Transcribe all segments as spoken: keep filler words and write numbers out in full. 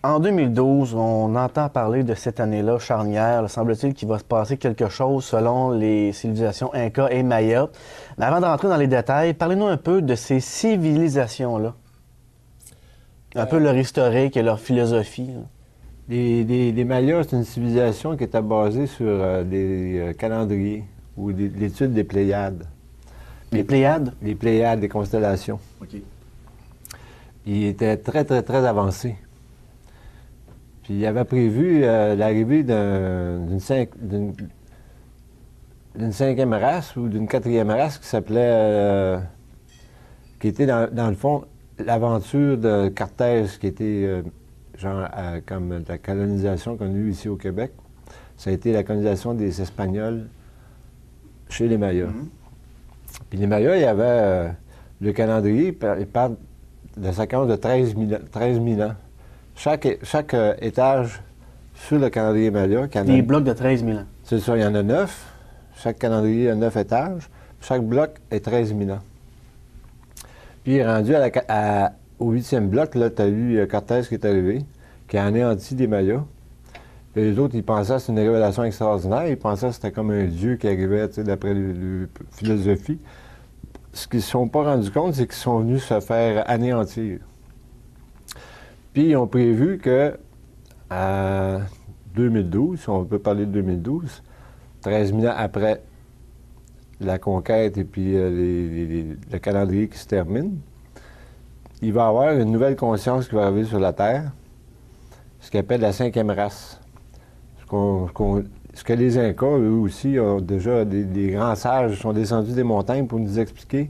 En deux mille douze, on entend parler de cette année-là charnière. Semble-t-il qu'il va se passer quelque chose selon les civilisations Inca et Maya. Mais avant de rentrer dans les détails, parlez-nous un peu de ces civilisations-là. Un euh... peu leur historique et leur philosophie. Les, les, les Mayas, c'est une civilisation qui était basée sur euh, des euh, calendriers ou l'étude des Pléiades. Les Pléiades? Les Pléiades, des constellations. OK. Ils étaient très, très, très avancés. Puis il avait prévu euh, l'arrivée d'une cinq, cinquième race ou d'une quatrième race qui s'appelait, euh, qui était dans, dans le fond l'aventure de Cortés, qui était euh, genre euh, comme la colonisation qu'on a eue ici au Québec. Ça a été la colonisation des Espagnols chez les Mayas. Mm-hmm. Puis les Mayas, il y avait euh, le calendrier, il parle de séquence de treize mille ans. Chaque, chaque euh, étage sur le calendrier Maya... Des blocs de treize mille ans. C'est ça, il y en a neuf. Chaque calendrier a neuf étages. Chaque bloc est treize mille ans. Puis, rendu à la, à, au huitième bloc, là, tu as eu Cortés qui est arrivé, qui a anéanti les Mayas. Et les autres, ils pensaient que c'était une révélation extraordinaire. Ils pensaient que c'était comme un dieu qui arrivait, d'après la philosophie. Ce qu'ils ne se sont pas rendus compte, c'est qu'ils sont venus se faire anéantir. Puis, ils ont prévu que à deux mille douze, si on peut parler de deux mille douze, treize mille ans après la conquête et puis euh, les, les, le calendrier qui se termine, il va y avoir une nouvelle conscience qui va arriver sur la Terre, ce qu'on appelle la cinquième race. Ce, qu'on, qu'on, ce que les Incas, eux aussi, ont déjà, des, des grands sages, sont descendus des montagnes pour nous expliquer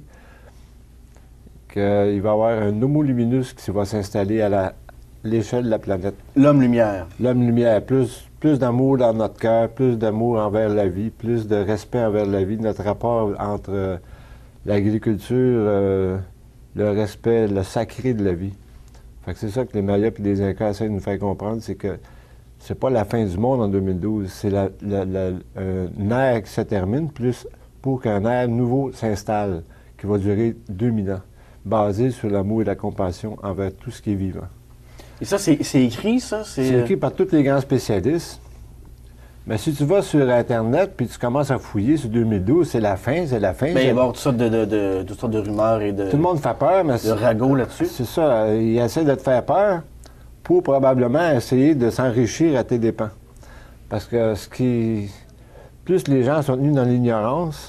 qu'il va y avoir un homo luminus qui va s'installer à la l'échelle de la planète. L'homme-lumière. L'homme-lumière. Plus, plus d'amour dans notre cœur, plus d'amour envers la vie, plus de respect envers la vie, notre rapport entre euh, l'agriculture, euh, le respect, le sacré de la vie. Fait que c'est ça que les Mayas et les Incas essaient de nous faire comprendre, c'est que c'est pas la fin du monde en deux mille douze, c'est la, la, la, euh, une ère qui se termine, plus pour qu'un ère nouveau s'installe, qui va durer deux mille ans, basé sur l'amour et la compassion envers tout ce qui est vivant. Et ça, c'est écrit, ça? C'est écrit par tous les grands spécialistes. Mais si tu vas sur Internet puis tu commences à fouiller sur deux mille douze, c'est la fin, c'est la fin. Bien, il va y avoir toutes sortes de, de, de, toutes sortes de rumeurs et de... Tout le monde fait peur, mais... De ragots là-dessus. C'est ça. Ils essaient de te faire peur pour probablement essayer de s'enrichir à tes dépens. Parce que ce qui... Plus les gens sont tenus dans l'ignorance,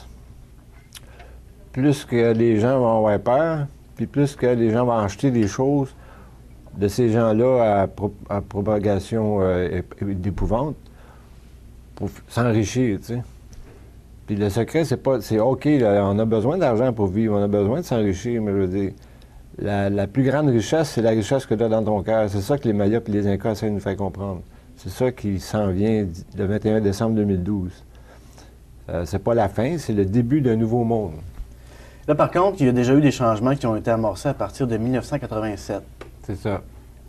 plus que les gens vont avoir peur, puis plus que les gens vont acheter des choses de ces gens-là à, pro à propagation euh, d'épouvante pour s'enrichir, tu sais. Puis le secret, c'est pas... C'est OK, là, on a besoin d'argent pour vivre, on a besoin de s'enrichir, mais je veux dire, la, la plus grande richesse, c'est la richesse que tu as dans ton cœur. C'est ça que les Mayas et les Incas essaient de nous faire comprendre. C'est ça qui s'en vient le vingt et un décembre deux mille douze. Euh, c'est pas la fin, c'est le début d'un nouveau monde. Là, par contre, il y a déjà eu des changements qui ont été amorcés à partir de mille neuf cent quatre-vingt-sept. C'est ça.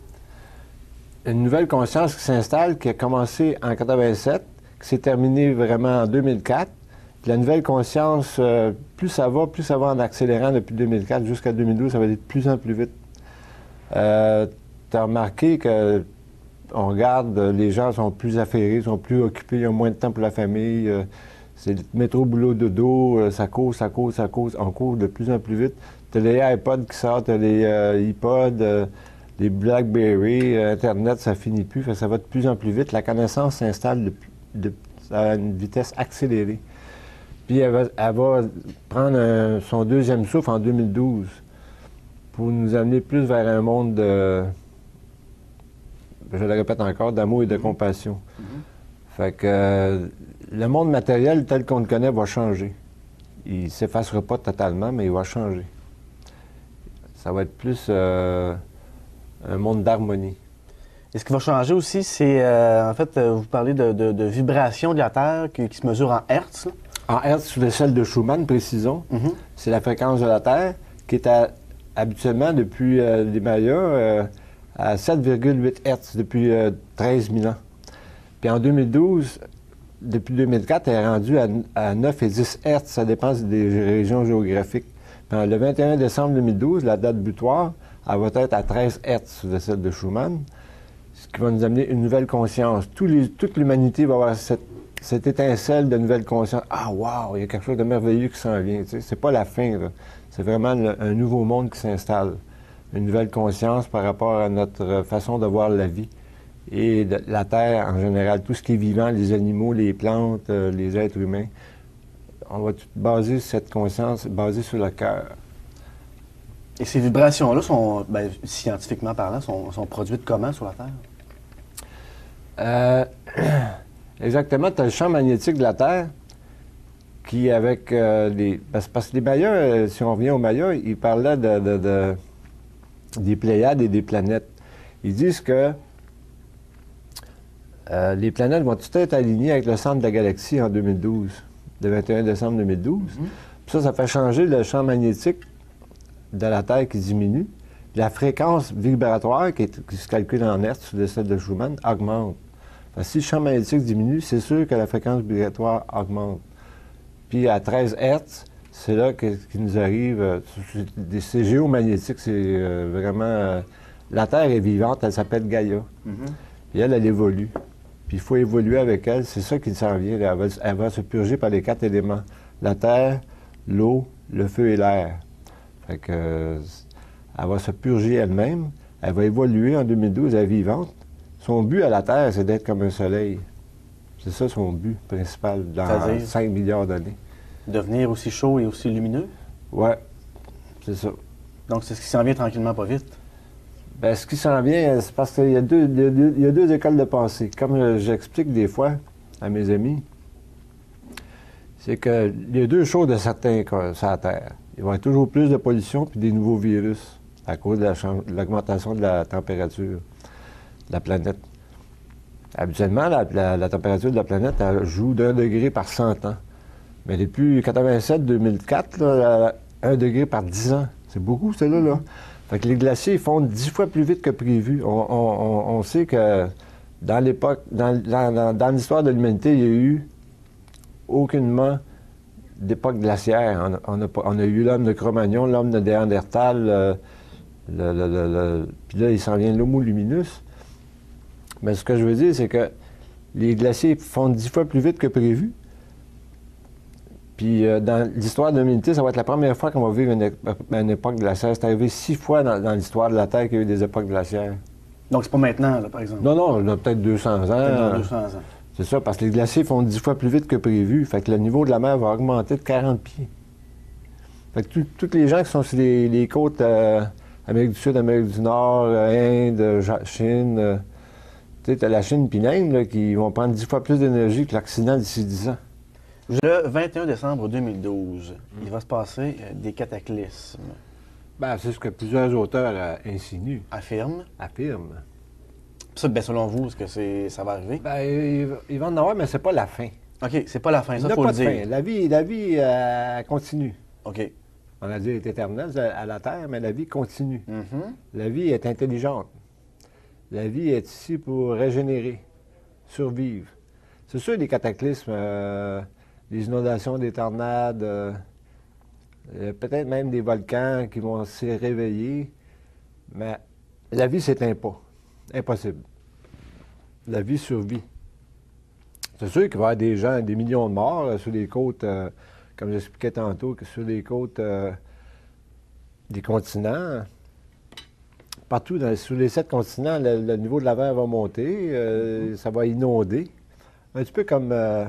Une nouvelle conscience qui s'installe, qui a commencé en quatre-vingt-sept, qui s'est terminée vraiment en deux mille quatre. Puis la nouvelle conscience, euh, plus ça va, plus ça va en accélérant depuis deux mille quatre jusqu'à deux mille douze, ça va aller de plus en plus vite. Euh, tu as remarqué que on regarde, les gens sont plus affairés, sont plus occupés, ils ont moins de temps pour la famille. Euh, c'est le métro, boulot, dodo, euh, ça court, ça court, ça court, on court de plus en plus vite. Tu as les iPods qui sortent, tu as les euh, iPods, euh, les BlackBerry, euh, Internet, ça finit plus, fait, ça va de plus en plus vite. La connaissance s'installe de, de, à une vitesse accélérée. Puis elle va, elle va prendre un, son deuxième souffle en deux mille douze pour nous amener plus vers un monde de, je le répète encore, d'amour et de compassion. Mm-hmm. Fait que euh, le monde matériel tel qu'on le connaît va changer. Il ne s'effacera pas totalement, mais il va changer. Ça va être plus euh, un monde d'harmonie. Et ce qui va changer aussi, c'est, euh, en fait, euh, vous parlez de, de, de vibration de la Terre qui, qui se mesure en hertz. Là. En hertz, sur l'échelle de Schumann, précisons. Mm-hmm. C'est la fréquence de la Terre qui est à, habituellement, depuis euh, les Mayas, euh, à sept virgule huit hertz depuis euh, treize mille ans. Puis en deux mille douze, depuis deux mille quatre, elle est rendue à, à neuf et dix hertz. Ça dépend des régions géographiques. Puis le vingt et un décembre deux mille douze, la date butoir, elle va être à treize hertz sur l'échelle de Schumann. ce qui va nous amener une nouvelle conscience. Tous les, toute l'humanité va avoir cette, cette étincelle de nouvelle conscience. Ah, wow, il y a quelque chose de merveilleux qui s'en vient. Tu sais, c'est pas la fin, là. C'est vraiment le, un nouveau monde qui s'installe. Une nouvelle conscience par rapport à notre façon de voir la vie et de, la Terre en général, tout ce qui est vivant, les animaux, les plantes, euh, les êtres humains. On va tout baser cette conscience basée sur le cœur. Et ces vibrations-là sont, ben, scientifiquement parlant, sont, sont produites comment sur la Terre? Euh, exactement, tu as le champ magnétique de la Terre qui, avec euh, les... Parce, parce que les Mayas, euh, si on revient aux Mayas, ils parlaient de, de, de, des Pléiades et des planètes. Ils disent que euh, les planètes vont toutes être alignées avec le centre de la galaxie en deux mille douze, le vingt et un décembre deux mille douze. Mm-hmm. Puis ça, ça fait changer le champ magnétique de la Terre qui diminue. La fréquence vibratoire, qui, est, qui se calcule en hertz sur le celle de Schumann, augmente. Fait que si le champ magnétique diminue, c'est sûr que la fréquence vibratoire augmente. Puis à treize hertz, c'est là que, qu'il nous arrive, euh, c'est géomagnétique, c'est euh, vraiment... Euh, la Terre est vivante, elle s'appelle Gaïa. Mm-hmm. Puis elle, elle évolue. Puis il faut évoluer avec elle, c'est ça qui s'en vient. Elle va, elle va se purger par les quatre éléments. La terre, l'eau, le feu et l'air. Fait que, euh, elle va se purger elle-même, elle va évoluer en deux mille douze, elle est vivante. Son but à la Terre, c'est d'être comme un soleil. C'est ça son but principal dans cinq milliards d'années. Devenir aussi chaud et aussi lumineux? Oui, c'est ça. Donc c'est ce qui s'en vient tranquillement pas vite? Bien, ce qui s'en vient, c'est parce qu'il y a deux, il y a deux écoles de pensée. Comme j'explique des fois à mes amis, c'est qu'il y a deux choses de certains cas sur la Terre. Il va y avoir toujours plus de pollution puis des nouveaux virus à cause de, la, de l'augmentation de la température de la planète. Habituellement, la, la, la température de la planète, elle joue d'un degré par cent ans. Mais depuis quatre-vingt-sept deux mille quatre, là, un degré par dix ans. C'est beaucoup, celle-là, là. Fait que les glaciers fondent dix fois plus vite que prévu. On, on, on sait que dans l'époque, dans, dans, dans l'histoire de l'humanité, il n'y a eu aucunement d'époque glaciaire. On, on, a, on a eu l'homme de Cro-Magnon, l'homme de Néandertal, euh, le, le, le, le, puis là, il s'en vient l'Homo luminus. Mais ce que je veux dire, c'est que les glaciers fondent dix fois plus vite que prévu. Puis euh, dans l'histoire de l'humanité, ça va être la première fois qu'on va vivre une, une époque glaciaire. C'est arrivé six fois dans, dans l'histoire de la Terre qu'il y a eu des époques glaciaires. Donc c'est pas maintenant, là, par exemple? Non, non, on a peut-être deux cents ans. Peut-être deux cents ans. C'est ça, parce que les glaciers fondent dix fois plus vite que prévu. Fait que le niveau de la mer va augmenter de quarante pieds. Fait que tous les gens qui sont sur les, les côtes euh, Amérique du Sud, Amérique du Nord, euh, Inde, Chine, euh, tu sais, t'as la Chine puis l'Inde là, qui vont prendre dix fois plus d'énergie que l'Occident d'ici dix ans. Le vingt et un décembre deux mille douze, mmh. il va se passer euh, des cataclysmes. Bien, c'est ce que plusieurs auteurs euh, insinuent. Affirment. Affirment. Ça, bien, selon vous, est-ce que c'est, ça va arriver? Bien, il, il va en avoir, mais c'est pas la fin. OK, c'est pas la fin, ça, il faut pas le dire. Fin. La vie, la vie euh, continue. OK. On a dit est éternelle à la Terre, mais la vie continue. Mm-hmm. La vie est intelligente. La vie est ici pour régénérer, survivre. C'est sûr, les cataclysmes, euh, les inondations, des tornades, euh, euh, peut-être même des volcans qui vont se réveiller, mais la vie s'éteint pas. Impossible. La vie survit. C'est sûr qu'il va y avoir des gens, des millions de morts là, sur les côtes, euh, comme j'expliquais tantôt, que sur les côtes euh, des continents. Partout, dans, sur les sept continents, le, le niveau de la mer va monter, euh, mm-hmm. ça va inonder. Un petit peu comme euh,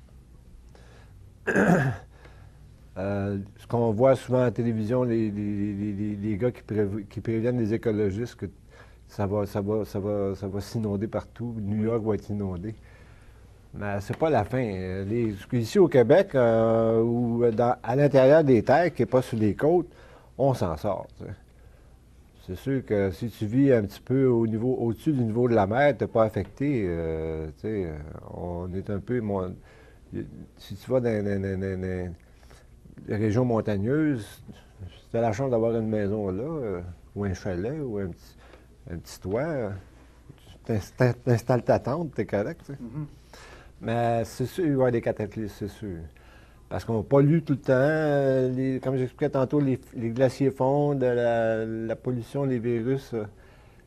euh, ce qu'on voit souvent à la télévision, les, les, les, les gars qui, prév qui préviennent les écologistes que ça va, ça va, ça va, ça va s'inonder partout. New York va être inondé. Mais c'est pas la fin. Les, ici au Québec, euh, ou dans, à l'intérieur des terres, qui n'est pas sur les côtes, on s'en sort. T'sais. C'est sûr que si tu vis un petit peu au niveau, au-dessus du niveau de la mer, tu n'es pas affecté. Euh, t'sais, on est un peu... Mon, si tu vas dans, dans, dans, dans, dans les régions montagneuses, si tu as la chance d'avoir une maison là, euh, ou un chalet, ou un petit, un petit toit, tu t'installes ta tente, tu es correct. Mm-hmm. Mais c'est sûr, il va y avoir des cataclysmes, c'est sûr. Parce qu'on pollue tout le temps. Les, comme j'expliquais tantôt, les, les glaciers fondent, la, la pollution, les virus.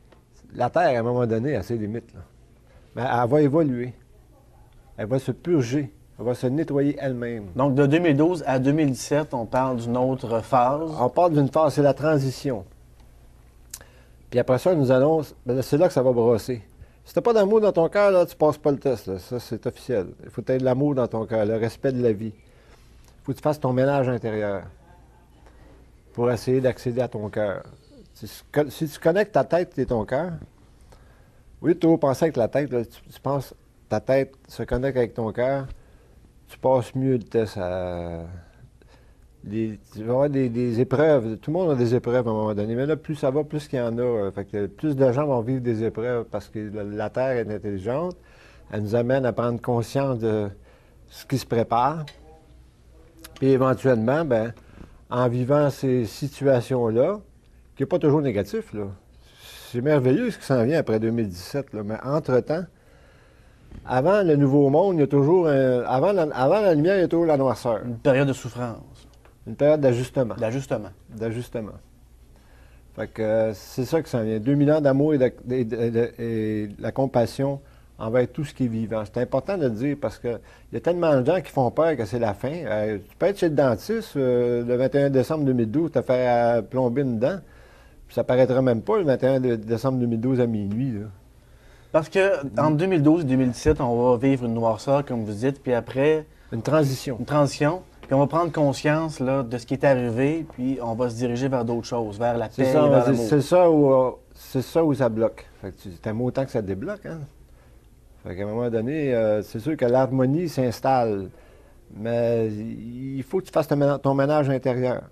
la Terre, à un moment donné, a ses limites, là. Mais elle va évoluer. Elle va se purger. Elle va se nettoyer elle-même. Donc, de deux mille douze à deux mille dix-sept, on parle d'une autre phase. On parle d'une phase, c'est la transition. Puis après ça, nous allons... ben, c'est là que ça va brosser. Si t'as pas d'amour dans ton cœur, là, tu passes pas le test. Là. Ça, c'est officiel. Il faut que tu aies de l'amour dans ton cœur, le respect de la vie. Il faut que tu fasses ton ménage intérieur pour essayer d'accéder à ton cœur. Si, si tu connectes ta tête et ton cœur, oui, tu vas penser avec la tête, là, tu, tu penses ta tête se connecte avec ton cœur, tu passes mieux le test. À... Les, tu vas avoir des, des épreuves. Tout le monde a des épreuves à un moment donné. Mais là, plus ça va, plus qu'il y en a. Fait que plus de gens vont vivre des épreuves parce que la, la Terre est intelligente. Elle nous amène à prendre conscience de ce qui se prépare. Puis éventuellement, ben, en vivant ces situations-là, qui n'est pas toujours négatif, là. C'est merveilleux ce qui s'en vient après deux mille dix-sept. Là. Mais entre-temps, avant le nouveau monde, il y a toujours un... avant, la... avant la lumière, il y a toujours la noirceur. Une période de souffrance. Une période d'ajustement. D'ajustement. D'ajustement. Fait que euh, c'est ça qui s'en vient. deux mille ans d'amour et de, de, de, de, et de la compassion envers tout ce qui est vivant. C'est important de le dire parce qu'il y a tellement de gens qui font peur que c'est la fin. Euh, tu peux être chez le dentiste euh, le vingt et un décembre deux mille douze, te faire euh, plomber une dent, puis ça paraîtra même pas le vingt et un décembre deux mille douze à minuit. Là. Parce que entre deux mille douze et deux mille dix-sept, on va vivre une noirceur, comme vous dites, puis après... Une transition. Une transition. Puis on va prendre conscience là, de ce qui est arrivé, puis on va se diriger vers d'autres choses, vers la paix, ça, vers l'amour. C'est ça, où, c'est ça où ça bloque. Fait que tu t'aimes autant que ça débloque, hein? Fait qu'à un moment donné, euh, c'est sûr que l'harmonie s'installe, mais il faut que tu fasses ton ménage, ton ménage intérieur.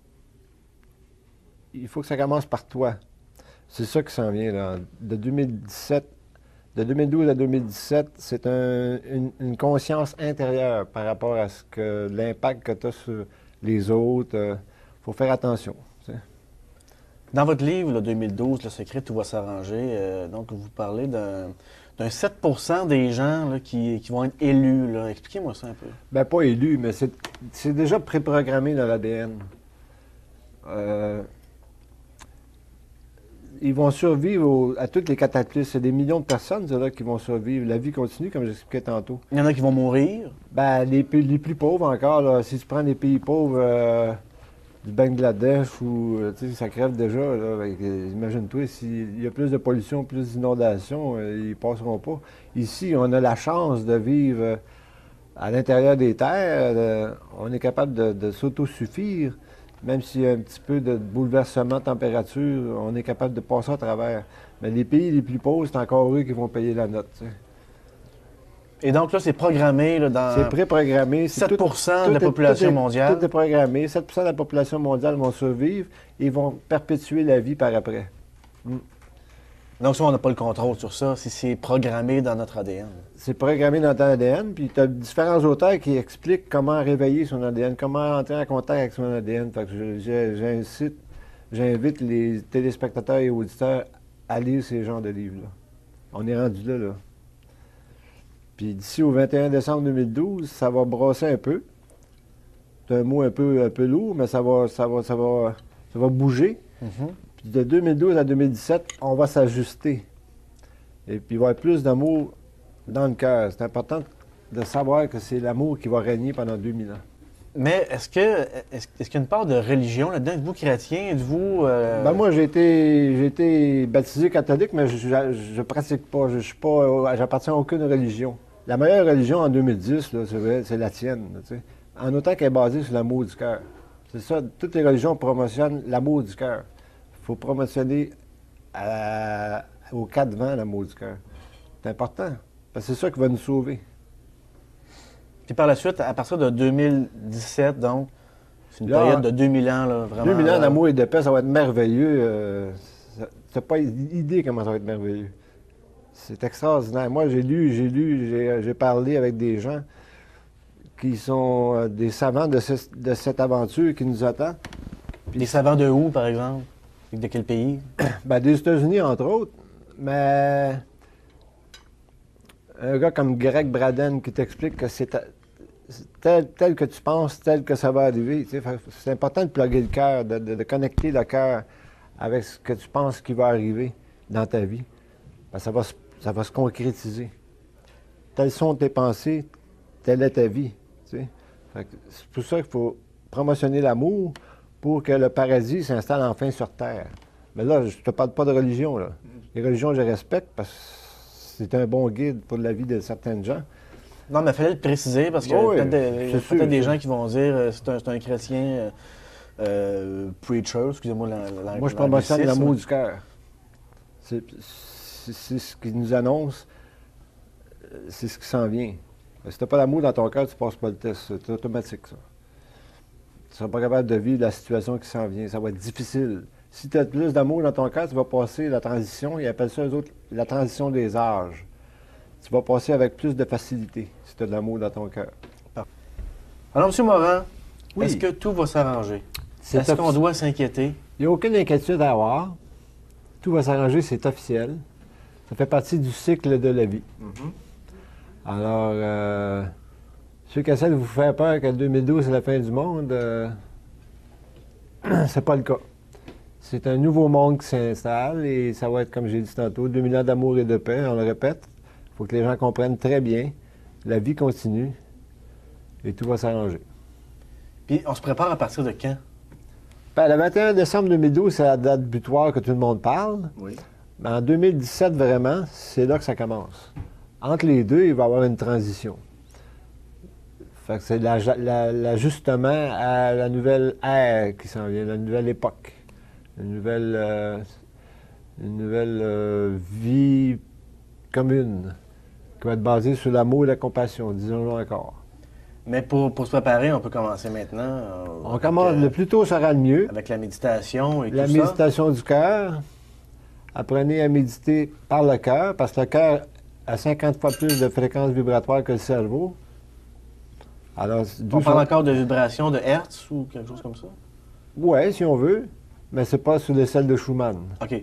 Il faut que ça commence par toi. C'est ça qui s'en vient, là. De deux mille dix-sept, de deux mille douze à deux mille dix-sept, c'est un, une, une conscience intérieure par rapport à ce que l'impact que tu as sur les autres. Il euh, faut faire attention. T'sais. Dans votre livre, là, deux mille douze, Le secret, tout va s'arranger, euh, donc vous parlez d'un, d'un sept pour cent des gens là, qui, qui vont être élus. Là. Expliquez-moi ça un peu. Bien, pas élus, mais c'est, c'est déjà préprogrammé dans l'A D N. Euh, Ils vont survivre au, à toutes les cataclysmes. C'est des millions de personnes là, qui vont survivre. La vie continue, comme j'expliquais tantôt. Il y en a qui vont mourir. Ben, les, les plus pauvres encore, là, si tu prends les pays pauvres euh, du Bangladesh, où ça crève déjà, là, avec, imagine-toi, s'il y a plus de pollution, plus d'inondations, euh, ils ne passeront pas. Ici, on a la chance de vivre euh, à l'intérieur des terres. Euh, on est capable de, de s'autosuffire. Même s'il y a un petit peu de bouleversement de température, on est capable de passer à travers. Mais les pays les plus pauvres, c'est encore eux qui vont payer la note. T'sais. Et donc là, c'est programmé là, dans... C'est préprogrammé. C'est sept pour cent tout, de la tout est, population tout est, mondiale. Tout est programmé. sept pour cent de la population mondiale vont survivre et vont perpétuer la vie par après. Mm. Donc ça, on n'a pas le contrôle sur ça, si c'est programmé dans notre A D N. C'est programmé dans ton A D N, puis tu as différents auteurs qui expliquent comment réveiller son A D N, comment entrer en contact avec son A D N. Fait que je, je, j'incite, j'invite les téléspectateurs et auditeurs à lire ces genres de livres-là. On est rendu là, là. Puis d'ici au vingt et un décembre deux mille douze, ça va brasser un peu. C'est un mot un peu, un peu lourd, mais ça va, ça va, ça va, ça va bouger. Mm-hmm. Puis de deux mille douze à deux mille dix-sept, on va s'ajuster. Et puis il va y avoir plus d'amour dans le cœur. C'est important de savoir que c'est l'amour qui va régner pendant deux mille ans. Mais est-ce que est-ce, est-ce qu'il y a une part de religion là-dedans? Êtes-vous chrétien? Êtes-vous... Euh... Ben moi, j'ai été, j'ai été baptisé catholique, mais je ne pratique pas. Je suis pas. J'appartiens à aucune religion. La meilleure religion en deux mille dix, là, c'est vrai, c'est la tienne. Là, en autant qu'elle est basée sur l'amour du cœur. C'est ça. Toutes les religions promotionnent l'amour du cœur. Il faut promotionner à, aux quatre vents l'amour du cœur. C'est important. Parce que c'est ça qui va nous sauver. Puis par la suite, à partir de deux mille dix-sept, donc, c'est une là, période de deux mille ans, là, vraiment. deux mille ans là... d'amour et de paix, ça va être merveilleux. Euh, tu n'as pas idée comment ça va être merveilleux. C'est extraordinaire. Moi, j'ai lu, j'ai lu, j'ai, j'ai parlé avec des gens qui sont euh, des savants de, ce, de cette aventure qui nous attend. Puis des savants de où, par exemple? De quel pays? Ben, des États-Unis, entre autres. Mais un gars comme Greg Braden qui t'explique que c'est tel, tel que tu penses, tel que ça va arriver. Tu sais, c'est important de plugger le cœur, de, de, de connecter le cœur avec ce que tu penses qui va arriver dans ta vie. ben, ça, va se, ça va se concrétiser. Telles sont tes pensées, telle est ta vie. Tu sais. Fait que c'est pour ça qu'il faut promotionner l'amour pour que le paradis s'installe enfin sur Terre. Mais là, je ne te parle pas de religion. Là. Les religions, je respecte parce que c'est un bon guide pour la vie de certaines gens. Non, mais il fallait le préciser parce qu'il y a Oui, peut-être des, c'est peut sûr, des c'est- gens qui vont dire euh, c'est un, c'est un chrétien euh, euh, preacher, excusez-moi la, la- Moi, je promotionne l'anglicisme. l'amour du cœur. C'est c'est- c'est ce qui nous annonce, euh, c'est ce qui s'en vient. Si tu n'as pas l'amour dans ton cœur, tu ne passes pas le test. C'est automatique, ça. Tu ne seras pas capable de vivre la situation qui s'en vient. Ça va être difficile. Si tu as plus d'amour dans ton cœur, tu vas passer la transition, ils appellent ça, eux autres, la transition des âges. Tu vas passer avec plus de facilité si tu as de l'amour dans ton cœur. Alors, M. Morin, Oui. est-ce que tout va s'arranger? C'est Est-ce qu'on offici- doit s'inquiéter? Il n'y a aucune inquiétude à avoir. Tout va s'arranger, c'est officiel. Ça fait partie du cycle de la vie. Alors, euh, ceux qui essaient de vous faire peur que deux mille douze c'est la fin du monde, euh, c'est pas le cas. C'est un nouveau monde qui s'installe et ça va être, comme j'ai dit tantôt, deux mille ans d'amour et de paix, on le répète. Il faut que les gens comprennent très bien. La vie continue et tout va s'arranger. Puis, on se prépare à partir de quand? Ben, le vingt et un décembre deux mille douze, c'est la date butoir que tout le monde parle. Oui. Mais en deux mille dix-sept, vraiment, c'est là que ça commence. Entre les deux, il va y avoir une transition. Fait que c'est l'aj- la- l'ajustement à la nouvelle ère qui s'en vient, la nouvelle époque, une nouvelle, euh, une nouvelle euh, vie commune qui va être basée sur l'amour et la compassion, disons-le encore. Mais pour, pour se préparer, on peut commencer maintenant. euh, On avec, commence, euh, le plus tôt sera le mieux. avec la méditation et La tout ça. méditation du cœur. Apprenez à méditer par le cœur, parce que le cœur a cinquante fois plus de fréquences vibratoires que le cerveau. Alors, d'où On parle son- encore de vibration de Hertz ou quelque chose comme ça? Ouais, si on veut, mais c'est pas sous l'échelle de Schumann. OK.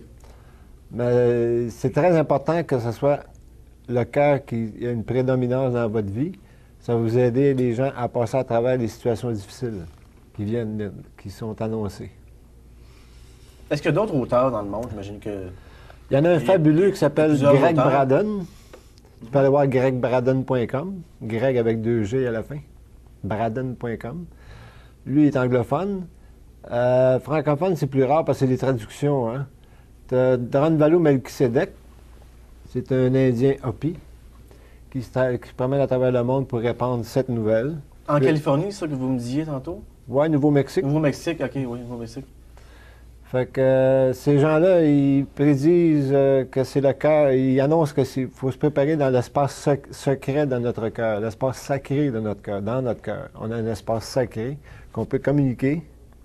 Mais c'est très important que ce soit le cœur qui ait une prédominance dans votre vie. Ça va vous aider les gens à passer à travers les situations difficiles qui viennent, qui sont annoncées. Est-ce qu'il y a d'autres auteurs dans le monde? J'imagine que... Il y en a un Il- fabuleux qui s'appelle plusieurs Greg auteurs. Braden. Tu peux aller voir greg braden point com. Greg avec deux G à la fin. braden point com. Lui est anglophone. Euh, francophone, c'est plus rare parce que c'est des traductions. Hein. Tu as Dranvalo Melchizedek. C'est un Indien Hopi qui se, tra- qui se promène à travers le monde pour répandre cette nouvelle. En Oui. Californie, c'est ça que vous me disiez tantôt? Ouais, Nouveau-Mexique. Nouveau-Mexique, OK, oui, Nouveau-Mexique. Fait que euh, ces gens-là, ils prédisent euh, que c'est le cœur, ils annoncent qu'il faut se préparer dans l'espace sec- secret de notre cœur, l'espace sacré de notre cœur, dans notre cœur. On a un espace sacré qu'on peut communiquer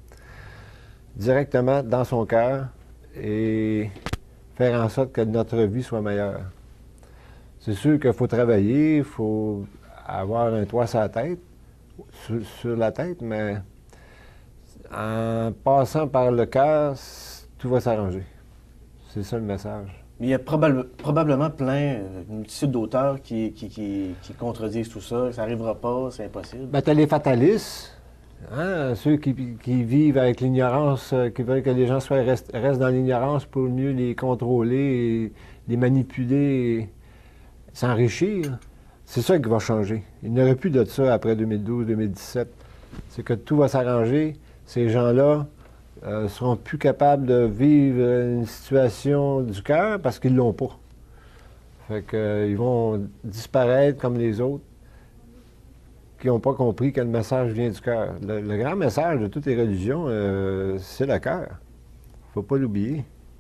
directement dans son cœur et faire en sorte que notre vie soit meilleure. C'est sûr qu'il faut travailler, il faut avoir un toit sur la tête, sur, sur la tête, mais en passant par le cœur, c- tout va s'arranger. C'est ça le message. Mais il y a probable- probablement plein, euh, une multitude d'auteurs qui, qui, qui, qui contredisent tout ça, que ça n'arrivera pas, c'est impossible. Ben, t'as les fatalistes, hein, ceux qui, qui vivent avec l'ignorance, euh, qui veulent que les gens soient, restent, restent dans l'ignorance pour mieux les contrôler, et les manipuler, et s'enrichir. C'est ça qui va changer. Il n'y aurait plus de ça après deux mille douze deux mille dix-sept. C'est que tout va s'arranger. Ces gens-là ne seront plus capables de vivre une situation du cœur parce qu'ils ne l'ont pas. Fait que, euh, ils vont disparaître comme les autres qui n'ont pas compris que le message vient du cœur. Le, le grand message de toutes les religions, euh, c'est le cœur. Il ne faut pas l'oublier.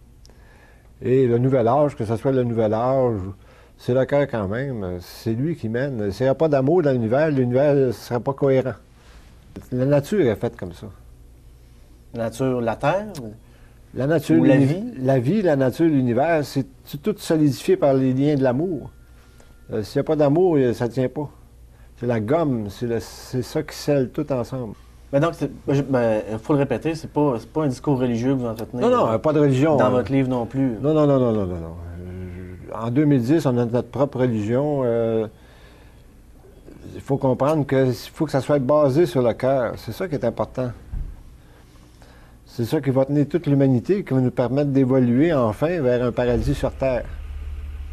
Et le nouvel âge, que ce soit le nouvel âge, c'est le cœur quand même. C'est lui qui mène. S'il n'y a pas d'amour dans l'univers, l'univers ne serait pas cohérent. La nature est faite comme ça. La nature, la Terre? La nature, Ou la l'uni- vie? La vie, la nature, l'univers, c'est c'est tout solidifié par les liens de l'amour. Euh, S'il n'y a pas d'amour, euh, ça ne tient pas. C'est la gomme, c'est le- c'est ça qui scelle tout ensemble. Mais donc, il ben, je- ben, faut le répéter, c'est pas, c'est pas un discours religieux que vous entretenez. Non, non, euh, pas de religion. Dans hein. votre livre non plus. Non, non, non, non, non, non. non. Euh, En deux mille dix, on a notre propre religion. euh, Il faut comprendre qu'il faut que ça soit basé sur le cœur. C'est ça qui est important. C'est ça qui va tenir toute l'humanité, qui va nous permettre d'évoluer enfin vers un paradis sur Terre.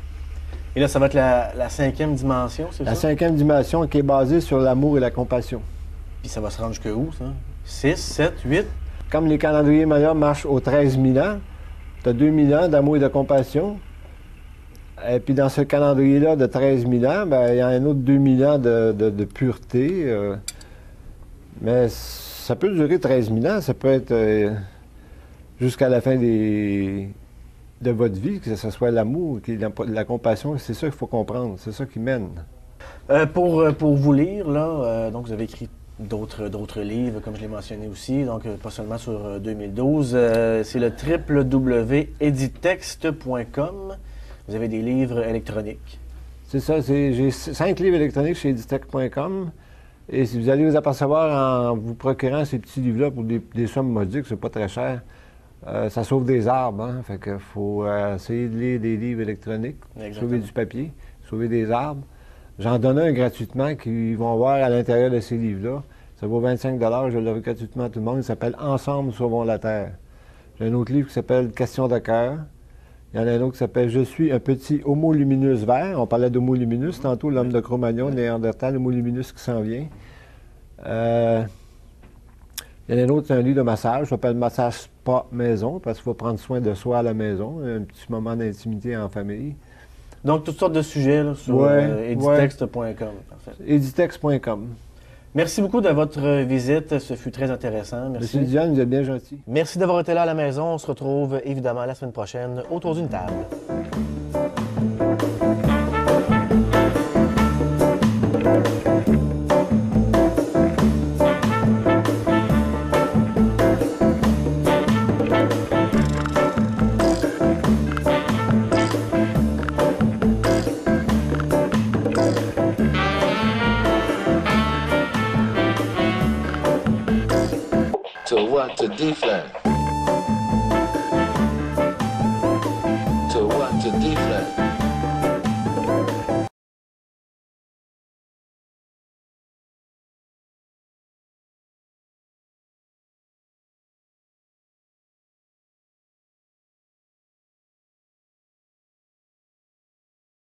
Et là, ça va être la, la cinquième dimension, c'est ça? La cinquième dimension qui est basée sur l'amour et la compassion. Puis ça va se rendre jusque où, ça? six, sept, huit? Comme les calendriers mayas marchent aux treize mille ans, tu as deux mille ans d'amour et de compassion. Et puis dans ce calendrier-là de treize mille ans, ben, il y a un autre deux mille ans de, de, de pureté. Euh, mais ça peut durer treize mille ans, ça peut être euh, jusqu'à la fin des, de votre vie, que ce soit l'amour, la, la compassion, c'est ça qu'il faut comprendre, c'est ça qui mène. Euh, pour, pour vous lire, là, euh, donc vous avez écrit d'autres d'autres livres, comme je l'ai mentionné aussi, donc euh, pas seulement sur euh, deux mille douze, euh, c'est le w w w point editext point com. Vous avez des livres électroniques. C'est ça, j'ai cinq livres électroniques chez editext point com. Et si vous allez vous apercevoir en vous procurant ces petits livres-là pour des, des sommes modiques, c'est pas très cher, euh, ça sauve des arbres, hein? Fait qu'il faut euh, essayer de lire des livres électroniques, Exactement. sauver du papier, sauver des arbres. J'en donne un gratuitement qu'ils vont voir à l'intérieur de ces livres-là. Ça vaut vingt-cinq dollars, je l'offre gratuitement à tout le monde. Il s'appelle « Ensemble, sauvons la Terre ». J'ai un autre livre qui s'appelle « Question de cœur ». Il y en a un autre qui s'appelle « Je suis un petit homo luminus vert ». On parlait d'homo luminus tantôt, l'homme de Cro-Magnon, Néandertal, homo luminus qui s'en vient. Euh, il y en a un autre, c'est un livre de massage, ça s'appelle « Massage spa maison », parce qu'il faut prendre soin de soi à la maison, un petit moment d'intimité en famille. Donc, toutes sortes de sujets là, sur ouais, euh, editext point com. Ouais. editext point com. Merci beaucoup de votre visite, ce fut très intéressant. Merci. Monsieur Diane, vous êtes bien gentil. Merci d'avoir été là à la maison. On se retrouve évidemment la semaine prochaine autour d'une table. To what? To D flat. To what? To D flat.